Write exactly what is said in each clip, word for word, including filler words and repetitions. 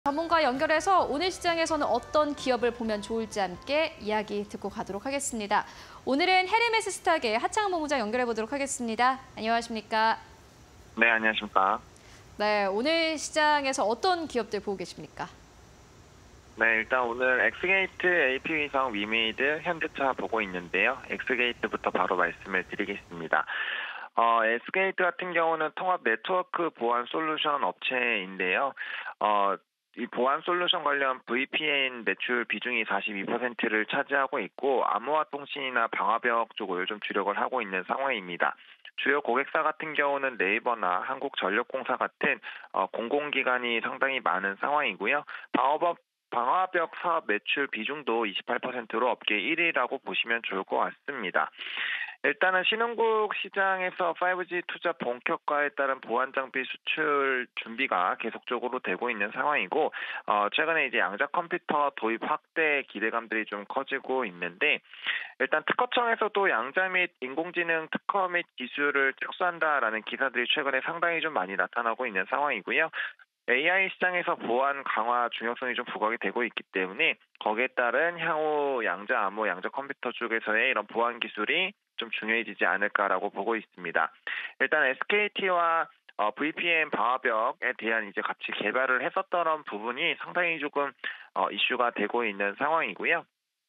전문가 연결해서 오늘 시장에서는 어떤 기업을 보면 좋을지 함께 이야기 듣고 가도록 하겠습니다. 오늘은 헤르메스 스탁의 하창 본부장 연결해 보도록 하겠습니다. 안녕하십니까? 네, 안녕하십니까? 네, 오늘 시장에서 어떤 기업들 보고 계십니까? 네, 일단 오늘 엑스게이트, 에이피위성, 위메이드, 현대차 보고 있는데요. 엑스게이트부터 바로 말씀을 드리겠습니다. 어, 엑스게이트 같은 경우는 통합 네트워크 보안 솔루션 업체인데요. 어, 이 보안 솔루션 관련 브이피엔 매출 비중이 사십이 퍼센트를 차지하고 있고 암호화 통신이나 방화벽 쪽을 좀 주력을 하고 있는 상황입니다. 주요 고객사 같은 경우는 네이버나 한국전력공사 같은 어, 공공기관이 상당히 많은 상황이고요. 방화벽 방화벽 사업 매출 비중도 이십팔 퍼센트로 업계 일 위라고 보시면 좋을 것 같습니다. 일단은 신흥국 시장에서 파이브지 투자 본격화에 따른 보안 장비 수출 준비가 계속적으로 되고 있는 상황이고 어, 최근에 이제 양자 컴퓨터 도입 확대 기대감들이 좀 커지고 있는데 일단 특허청에서도 양자 및 인공지능 특허 및 기술을 착수한다라는 기사들이 최근에 상당히 좀 많이 나타나고 있는 상황이고요. 에이아이 시장에서 보안 강화 중요성이 좀 부각이 되고 있기 때문에 거기에 따른 향후 양자 암호, 양자 컴퓨터 쪽에서의 이런 보안 기술이 좀 중요해지지 않을까라고 보고 있습니다. 일단 에스케이티와 어, 브이피엔 방화벽에 대한 이제 같이 개발을 했었던 부분이 상당히 조금 어, 이슈가 되고 있는 상황이고요.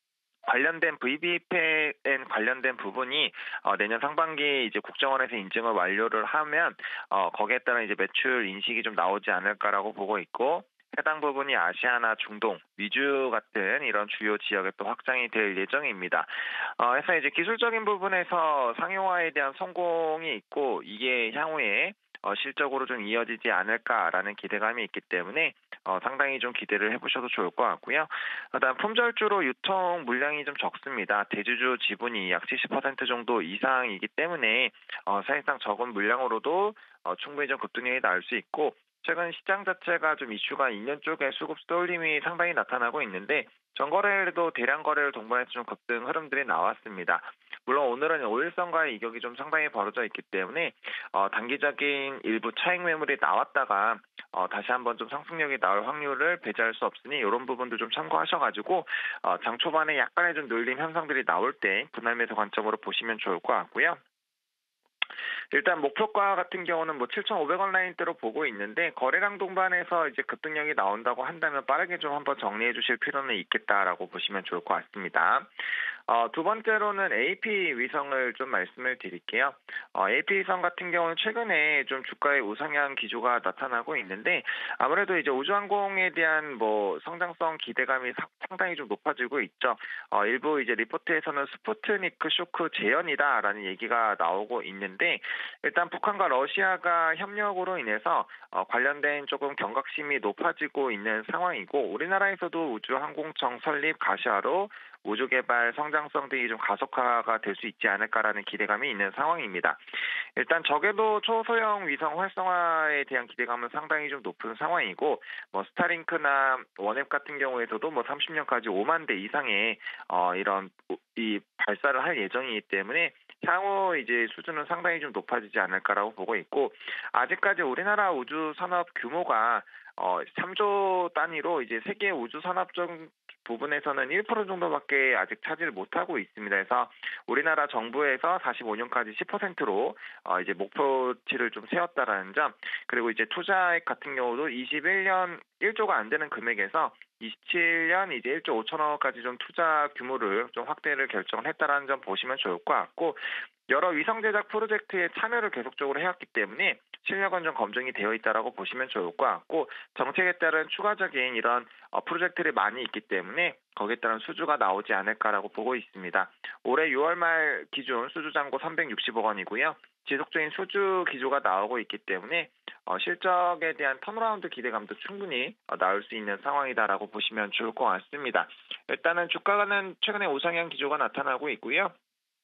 관련된 브이피엔 관련된 부분이 어, 내년 상반기 이제 국정원에서 인증을 완료를 하면 어, 거기에 따른 이제 매출 인식이 좀 나오지 않을까라고 보고 있고 해당 부분이 아시아나 중동, 미주 같은 이런 주요 지역에 또 확장이 될 예정입니다. 어, 그래서 이제 기술적인 부분에서 상용화에 대한 성공이 있고 이게 향후에 어, 실적으로 좀 이어지지 않을까라는 기대감이 있기 때문에 어, 상당히 좀 기대를 해보셔도 좋을 것 같고요. 그다음 품절주로 유통 물량이 좀 적습니다. 대주주 지분이 약 칠십 퍼센트 정도 이상이기 때문에 어, 사실상 적은 물량으로도 어, 충분히 좀 급등률이 나올 수 있고 최근 시장 자체가 좀 이슈가 있는 쪽에 수급 쏠림이 상당히 나타나고 있는데 전거래일도 대량 거래를 동반해서 좀 급등 흐름들이 나왔습니다. 물론 오늘은 오일선과의 이격이 좀 상당히 벌어져 있기 때문에 어, 단기적인 일부 차익 매물이 나왔다가 어, 다시 한번 좀 상승력이 나올 확률을 배제할 수 없으니 이런 부분도 좀 참고하셔가지고 어, 장 초반에 약간의 좀 눌림 현상들이 나올 때 분할 매수 관점으로 보시면 좋을 것 같고요. 일단 목표가 같은 경우는 뭐 칠천오백 원 라인대로 보고 있는데 거래량 동반해서 이제 급등력이 나온다고 한다면 빠르게 좀 한번 정리해 주실 필요는 있겠다라고 보시면 좋을 것 같습니다. 어, 두 번째로는 에이피위성을 좀 말씀을 드릴게요. 어, 에이피위성 같은 경우는 최근에 좀 주가의 우상향 기조가 나타나고 있는데 아무래도 이제 우주항공에 대한 뭐 성장성 기대감이 사, 상당히 좀 높아지고 있죠. 어, 일부 이제 리포트에서는 스푸트니크 쇼크 재현이다라는 얘기가 나오고 있는데 일단 북한과 러시아가 협력으로 인해서 어, 관련된 조금 경각심이 높아지고 있는 상황이고 우리나라에서도 우주항공청 설립 가시화로 우주개발 성장성 등이 좀 가속화가 될 수 있지 않을까라는 기대감이 있는 상황입니다. 일단 적에도 초소형 위성 활성화에 대한 기대감은 상당히 좀 높은 상황이고 뭐 스타링크나 원앱 같은 경우에서도 뭐 삼십 년까지 오만 대 이상의 어, 이런 이 발사를 할 예정이기 때문에 향후 이제 수준은 상당히 좀 높아지지 않을까라고 보고 있고 아직까지 우리나라 우주 산업 규모가 어, 삼조 단위로 이제 세계 우주 산업적 부분에서는 일 퍼센트 정도밖에 아직 차지를 못하고 있습니다. 그래서 우리나라 정부에서 사십오 년까지 십 퍼센트로 어, 이제 목표치를 좀 세웠다라는 점, 그리고 이제 투자액 같은 경우도 이십일 년 일조가 안 되는 금액에서 이십칠 년 이제 일조 오천억까지 좀 투자 규모를 좀 확대를 결정을 했다라는 점 보시면 좋을 것 같고 여러 위성 제작 프로젝트에 참여를 계속적으로 해왔기 때문에 실력은 좀 검증이 되어 있다라고 보시면 좋을 것 같고 정책에 따른 추가적인 이런 프로젝트들이 많이 있기 때문에 거기에 따른 수주가 나오지 않을까라고 보고 있습니다. 올해 유월 말 기준 수주 잔고 삼백육십억 원이고요. 지속적인 수주 기조가 나오고 있기 때문에 어, 실적에 대한 턴어라운드 기대감도 충분히 어, 나올 수 있는 상황이다라고 보시면 좋을 것 같습니다. 일단은 주가는 최근에 우상향 기조가 나타나고 있고요.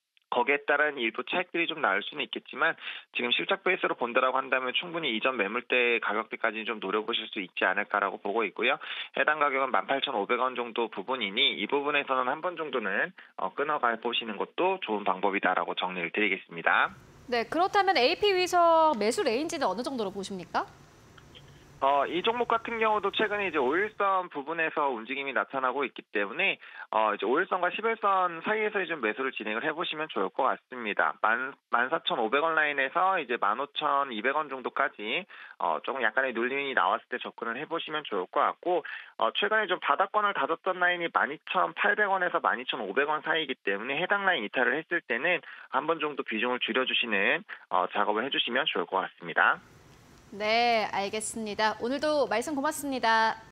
거기에 따른 일부 차익들이 좀 나올 수는 있겠지만 지금 실적 베이스로 본다라고 한다면 충분히 이전 매물대 가격대까지 좀 노려보실 수 있지 않을까라고 보고 있고요. 해당 가격은 만 팔천오백 원 정도 부분이니 이 부분에서는 한 번 정도는 어, 끊어가 보시는 것도 좋은 방법이다라고 정리를 드리겠습니다. 네, 그렇다면 에이피위성 매수 레인지는 어느 정도로 보십니까? 어, 이 종목 같은 경우도 최근에 이제 오일선 부분에서 움직임이 나타나고 있기 때문에 어, 이제 오일선과 십일선 사이에서 좀 매수를 진행을 해보시면 좋을 것 같습니다. 만, 만 사천오백 원 라인에서 이제 만 오천이백 원 정도까지 어, 조금 약간의 눌림이 나왔을 때 접근을 해보시면 좋을 것 같고 어, 최근에 좀 바닥권을 다졌던 라인이 만 이천팔백 원에서 만 이천오백 원 사이이기 때문에 해당 라인 이탈을 했을 때는 한 번 정도 비중을 줄여주시는 어, 작업을 해주시면 좋을 것 같습니다. 네, 알겠습니다. 오늘도 말씀 고맙습니다.